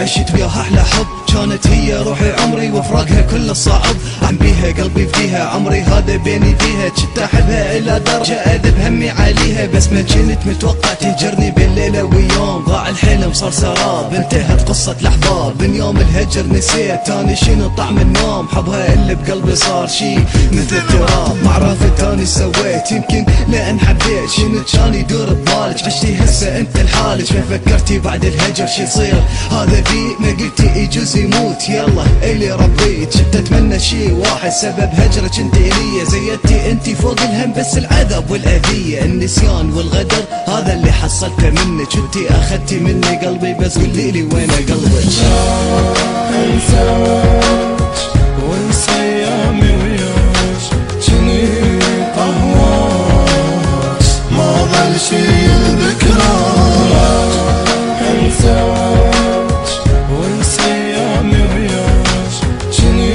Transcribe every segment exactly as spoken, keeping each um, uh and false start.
عشت وياها احلى حب، كانت هي روحي عمري وفراقها كل الصعب. عم بيها قلبي فديها، عمري هذا بيني فيها، كنت احبها الى درجة اذب همي عليها. بس ما كنت متوقع تهجرني بين ليلة ويوم، ضاع الحلم صار سراب، انتهت قصة الاحباب. من يوم الهجر نسيت تاني شنو طعم النوم، حبها اللي بقلبي صار شي مثل التراب. ما عرفت تاني سويت، يمكن لان حبيت شنو كان يدور ببالك، عشتي هسه انت لحالك. ما فكرتي بعد الهجر شي يصير، هذا بي ما قلتي يجوز يموت. يلا اللي ربيت شفت اتمنى شي واحد، سبب هجرك انت الي زيدتي انت فوق الهم، بس العذاب والاذية النسيان والغدر هذا اللي حصلته منك. انتي اخذتي مني قلبي، بس قولي لي وين قلبك. انساك وانسى ايامي وياك، جني اهواك ما ظل شي ذكراك. انساك وانسى ايامي وياك، جني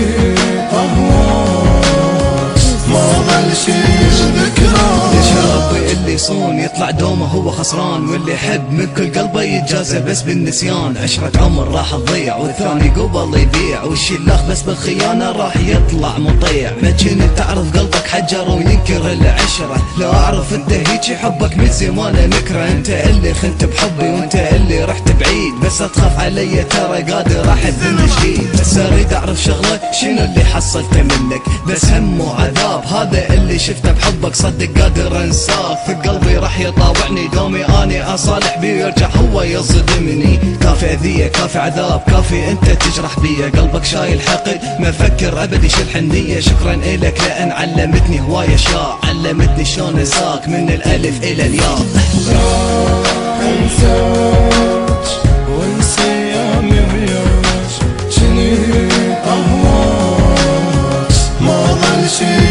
اهواك ما ظل شي ذكراك. الشاب اللي يصون يطلع دومه هو خسران، واللي يحب من كل قلبه يتجازى بس بالنسيان. عشرة عمر راح تضيع والثاني قبل يبيع، والشلاخ بس بالخيانة راح يطلع مطيع. ما كنت تعرف قلبك حجر وينكر العشرة، لا اعرف انت هيجي حبك من زمان نكره. انت اللي خنت بحبي وانت اللي رحت بعيد، بس تخاف علي ترى قادر احب من جديد. بس اريد اعرف شغله شنو اللي حصلته منك، بس هم وعذاب هذا اللي شفته بحبك. صدق قادر انساك، في قلبي راح يطاوعني دومي اني اصالح بيه ويرجع هو يصدمني. كافي اذية كافي عذاب كافي انت تجرح بيا، قلبك شايل حقد ما فكر ابد يشيل حنية. شكرا الك لان علمتني هواية اشياء، علمتني شلون انساك من الالف الى الياء. انساك وانسى ايامي وياك، جني اهواك ما ظل شي